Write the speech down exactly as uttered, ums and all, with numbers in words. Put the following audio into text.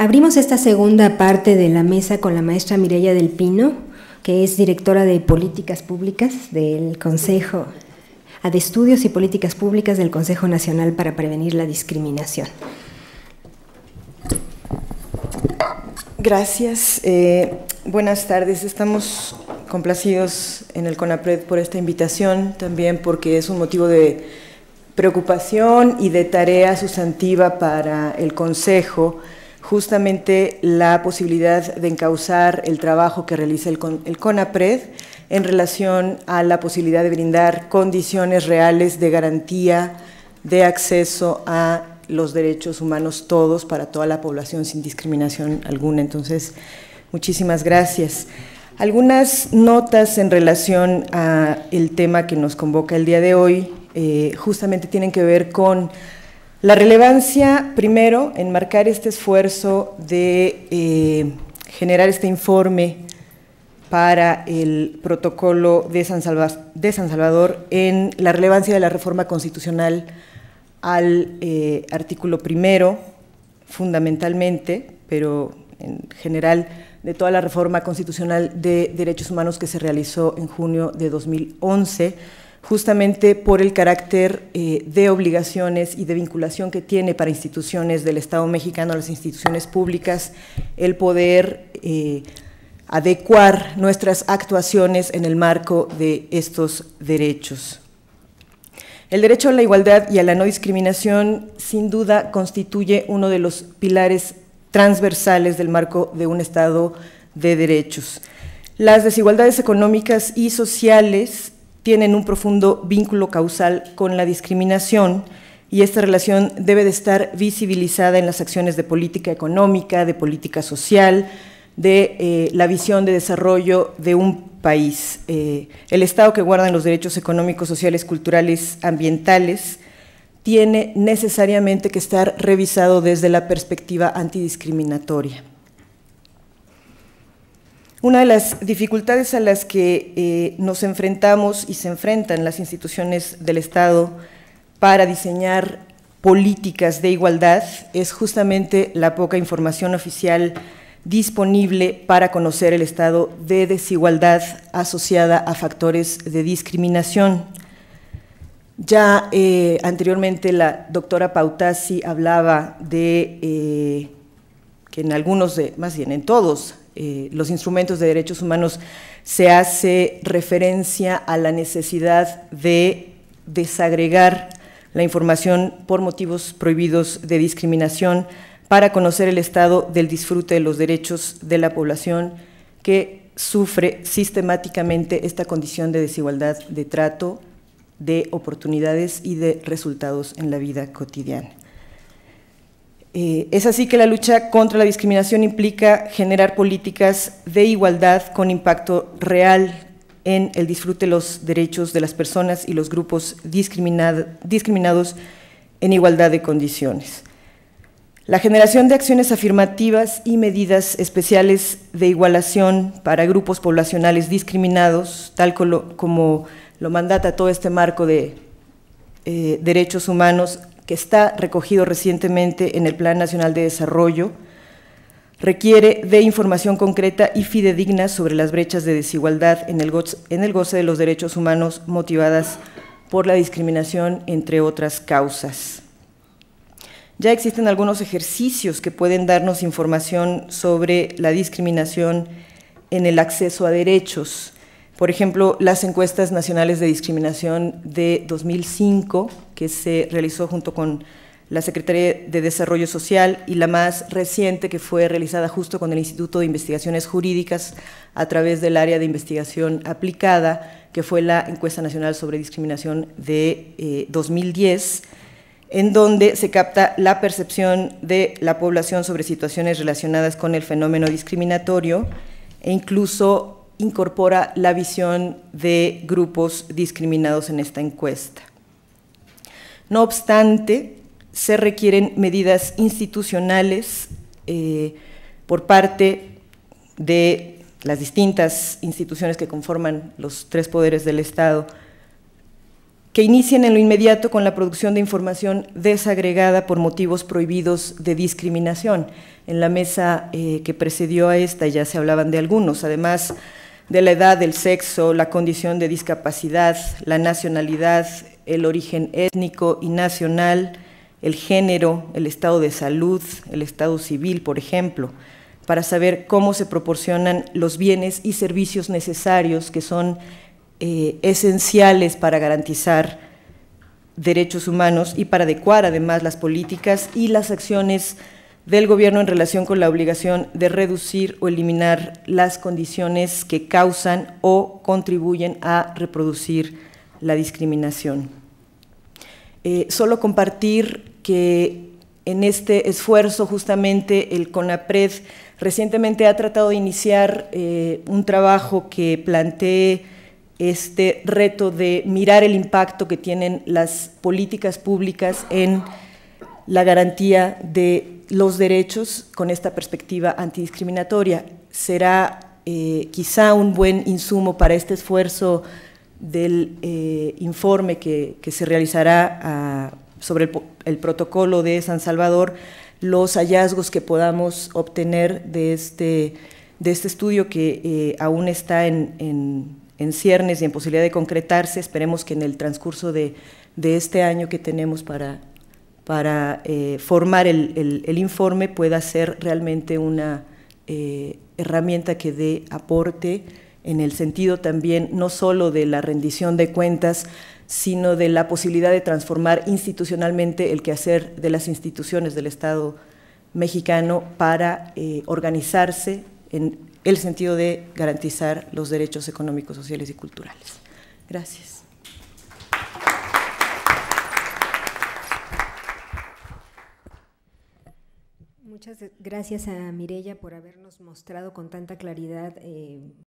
Abrimos esta segunda parte de la mesa con la maestra Mireya del Pino, que es directora de Políticas Públicas del Consejo, de Estudios y Políticas Públicas del Consejo Nacional para Prevenir la Discriminación. Gracias. Eh, buenas tardes. Estamos complacidos en el CONAPRED por esta invitación, también porque es un motivo de preocupación y de tarea sustantiva para el Consejo, justamente la posibilidad de encauzar el trabajo que realiza el, el CONAPRED en relación a la posibilidad de brindar condiciones reales de garantía de acceso a los derechos humanos todos, para toda la población sin discriminación alguna. Entonces, muchísimas gracias. Algunas notas en relación al tema que nos convoca el día de hoy, eh, justamente tienen que ver con la relevancia, primero, en marcar este esfuerzo de eh, generar este informe para el protocolo de San, Salva, de San Salvador en la relevancia de la reforma constitucional al eh, artículo primero, fundamentalmente, pero en general de toda la reforma constitucional de derechos humanos que se realizó en junio de dos mil once, justamente por el carácter eh, de obligaciones y de vinculación que tiene para instituciones del Estado mexicano, las instituciones públicas, el poder eh, adecuar nuestras actuaciones en el marco de estos derechos. El derecho a la igualdad y a la no discriminación, sin duda, constituye uno de los pilares transversales del marco de un Estado de derechos. Las desigualdades económicas y sociales tienen un profundo vínculo causal con la discriminación, y esta relación debe de estar visibilizada en las acciones de política económica, de política social, de eh, la visión de desarrollo de un país. Eh, el Estado que guarda los derechos económicos, sociales, culturales, ambientales, tiene necesariamente que estar revisado desde la perspectiva antidiscriminatoria. Una de las dificultades a las que eh, nos enfrentamos y se enfrentan las instituciones del Estado para diseñar políticas de igualdad es justamente la poca información oficial disponible para conocer el estado de desigualdad asociada a factores de discriminación. Ya eh, anteriormente la doctora Pautasi hablaba de eh, que en algunos, de, más bien en todos, eh, los instrumentos de derechos humanos se hace referencia a la necesidad de desagregar la información por motivos prohibidos de discriminación para conocer el estado del disfrute de los derechos de la población que sufre sistemáticamente esta condición de desigualdad de trato, de oportunidades y de resultados en la vida cotidiana. Eh, es así que la lucha contra la discriminación implica generar políticas de igualdad con impacto real en el disfrute de los derechos de las personas y los grupos discriminad, discriminados en igualdad de condiciones. La generación de acciones afirmativas y medidas especiales de igualación para grupos poblacionales discriminados, tal como, como lo mandata todo este marco de eh, derechos humanos que está recogido recientemente en el Plan Nacional de Desarrollo, requiere de información concreta y fidedigna sobre las brechas de desigualdad en el goce, en el goce de los derechos humanos motivadas por la discriminación, entre otras causas. Ya existen algunos ejercicios que pueden darnos información sobre la discriminación en el acceso a derechos. Por ejemplo, las encuestas nacionales de discriminación de dos mil cinco, que se realizó junto con la Secretaría de Desarrollo Social, y la más reciente, que fue realizada justo con el Instituto de Investigaciones Jurídicas a través del área de investigación aplicada, que fue la encuesta nacional sobre discriminación de eh, dos mil diez, en donde se capta la percepción de la población sobre situaciones relacionadas con el fenómeno discriminatorio e incluso incorpora la visión de grupos discriminados en esta encuesta. No obstante, se requieren medidas institucionales eh, por parte de las distintas instituciones que conforman los tres poderes del Estado que inicien en lo inmediato con la producción de información desagregada por motivos prohibidos de discriminación. En la mesa eh, que precedió a esta ya se hablaban de algunos, además de la edad, el sexo, la condición de discapacidad, la nacionalidad, el origen étnico y nacional, el género, el estado de salud, el estado civil, por ejemplo, para saber cómo se proporcionan los bienes y servicios necesarios que son eh, esenciales para garantizar derechos humanos y para adecuar además las políticas y las acciones del gobierno en relación con la obligación de reducir o eliminar las condiciones que causan o contribuyen a reproducir la discriminación. Eh, solo compartir que en este esfuerzo justamente el CONAPRED recientemente ha tratado de iniciar eh, un trabajo que plantee este reto de mirar el impacto que tienen las políticas públicas en la garantía de los derechos con esta perspectiva antidiscriminatoria. Será eh, quizá un buen insumo para este esfuerzo del eh, informe que, que se realizará a, sobre el, el protocolo de San Salvador, los hallazgos que podamos obtener de este, de este estudio que eh, aún está en, en, en ciernes y en posibilidad de concretarse. Esperemos que en el transcurso de, de este año que tenemos para, para eh, formar el, el, el informe pueda ser realmente una eh, herramienta que dé aporte en el sentido también no solo de la rendición de cuentas, sino de la posibilidad de transformar institucionalmente el quehacer de las instituciones del Estado mexicano para eh, organizarse en el sentido de garantizar los derechos económicos, sociales y culturales. Gracias. Muchas gracias a Mireya por habernos mostrado con tanta claridad eh,